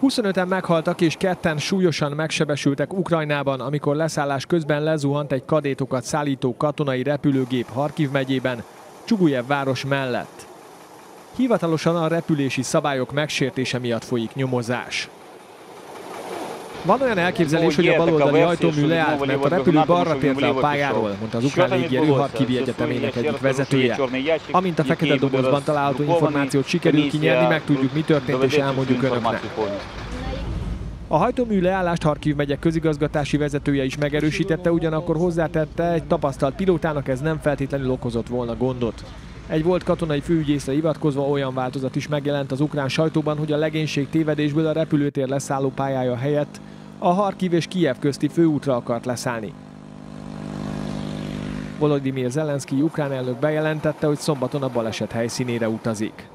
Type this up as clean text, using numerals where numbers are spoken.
25-en meghaltak és 2-en súlyosan megsebesültek Ukrajnában, amikor leszállás közben lezuhant egy kadétokat szállító katonai repülőgép Harkiv megyében, Csugujev város mellett. Hivatalosan a repülési szabályok megsértése miatt folyik nyomozás. Van olyan elképzelés, hogy a baloldali ajtómű leállt, mert a repülő balra tért le a pályáról, mondta az ukrán légierő Harkivi Egyetemének egyik vezetője. Amint a fekete dobozban található információt sikerül kinyerni, megtudjuk, mi történt, és elmondjuk önöknek. A hajtómű leállást Harkiv megye közigazgatási vezetője is megerősítette, ugyanakkor hozzátette, egy tapasztalt pilótának ez nem feltétlenül okozott volna gondot. Egy volt katonai főügyészre hivatkozva olyan változat is megjelent az ukrán sajtóban, hogy a legénység tévedésből a repülőtér leszállópályája helyett a Harkiv és Kijev közti főútra akart leszállni. Volodymyr Zelenszkij ukrán elnök bejelentette, hogy szombaton a baleset helyszínére utazik.